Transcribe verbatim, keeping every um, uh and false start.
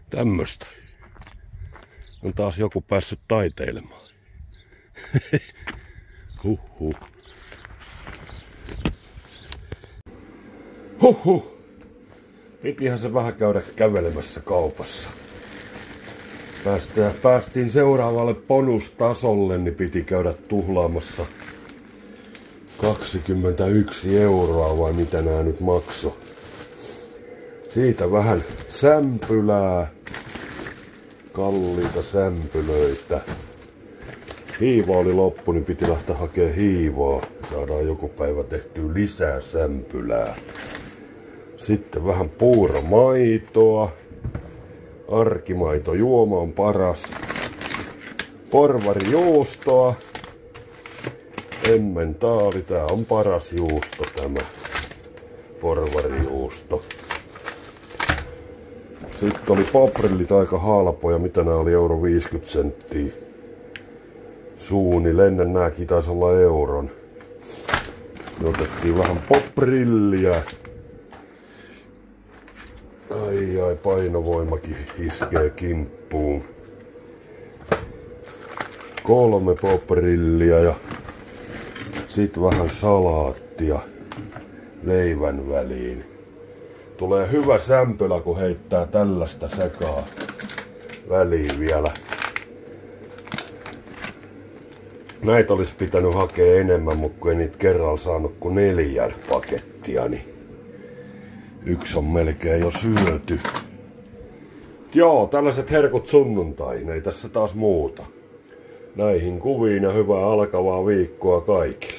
Tämmöstä. On taas joku päässyt taiteilemaan. Huhhuh. Huhhuh. Pitihän se vähän käydä kävelemässä kaupassa. Päästään, päästiin seuraavalle bonustasolle, niin piti käydä tuhlaamassa kaksikymmentäyksi euroa vai mitä nää nyt maksoi. Siitä vähän sämpylää. Kalliita sämpylöitä. Hiiva oli loppu, niin piti lähteä hakemaan hiivaa. Saadaan joku päivä tehtyä lisää sämpylää. Sitten vähän puuromaitoa. Arkimaito juoma on paras. Porvarijuustoa. Emmentaali, tää on paras juusto tämä. Porvarijuusto. Sitten oli poprillit aika halpoja, mitä nää oli, euro viisikymmentä senttiä. Suunnilleen nääkin taisi olla euron. Me otettiin vähän poprillia. Ai ai, painovoimakin iskee kimppuun. Kolme poprillia ja sit vähän salaattia leivän väliin. Tulee hyvä sämpylä, kun heittää tällaista sekaa väliin vielä. Näitä olisi pitänyt hakea enemmän, mutta kun ei niitä kerralla saanut kuin neljä pakettia, niin yksi on melkein jo syöty. Joo, tällaiset herkut sunnuntaihin, ei tässä taas muuta. Näihin kuviin ja hyvää alkavaa viikkoa kaikille.